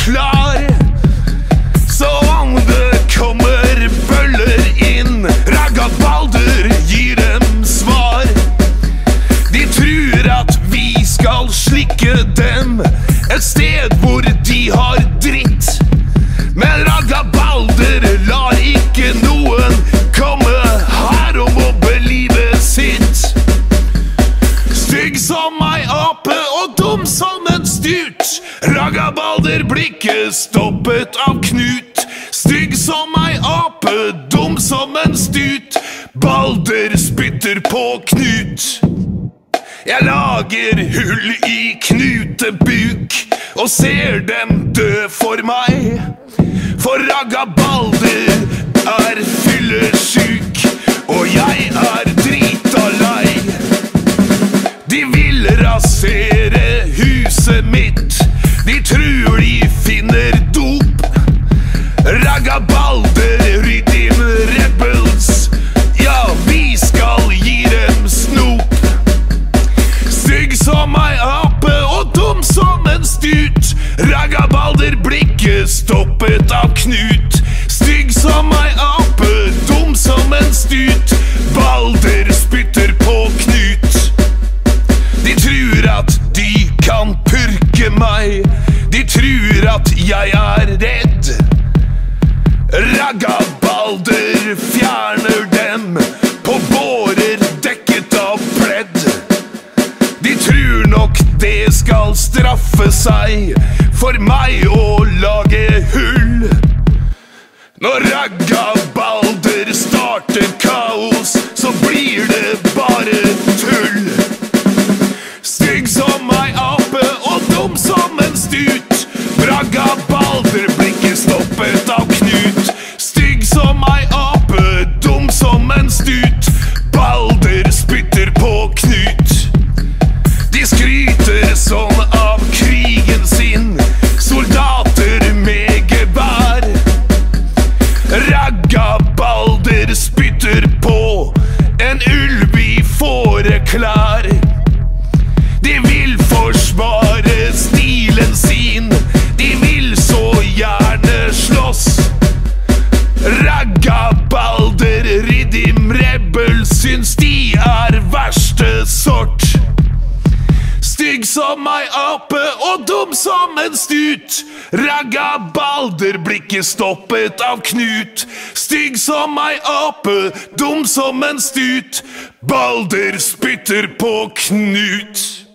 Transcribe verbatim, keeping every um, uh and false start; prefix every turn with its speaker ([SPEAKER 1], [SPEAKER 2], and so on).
[SPEAKER 1] klar. Så om det kommer bøller inn, Ragga-Balder gir dem svar. De tror at vi skal slikke dem et sted hvor de har dritt. Men Ragga-Balder lar ikke noen komme her og mobbe livet sitt. Stygg som ei ape og dum som en sturt, Ragga-Balder blir ikke stoppet av Knut. Stygg som ei ape, dum som en sturt, Balder spytter på Knut. Jeg lager hull i knutebuk og ser dem dø for meg. For Ragga-Balder er fyllesyk, og jeg er drita lei. De vil rasere huset mitt, de tror de finner dop. Ragga-Balder, Rydim Rebels, ja, vi skal gi dem snop. Stygg som ei ape og dum som en sturt, Ragga-Balder blir ikke stoppet av Knut. Stygg som ei ape, dum som en sturt, Balder spytter på Knut. De tror at de kan purke meg, de tror at jeg er redd. Ragga-Balder fjerner dem på bårer dekket av pledd. De tror nok det skal straffe seg for meg å lage hull. Når Ragga-Balder starter kaos, så blir det bare tull. Stygg som ei ape og dum som en sturt, Ragga-Balder blir ikke stoppet av Knut. Stygg som ei ape, dum som en sturt, Balder spytter på Knut. De skryter sånn av krigen sin, soldater med gevær. Ragga-Balder spytter på en ulv i fåreklær. De vil forsvare stilen sin, de vil så gjerne slåss. Ragga-Balder, Rydim Rebel, syns de er verste sort. Stygg som ei ape og dum som en sturt, Ragga-Balder blir ikke stoppet av Knut. Stygg som ei ape, dum som en sturt, Balder spytter på Knut.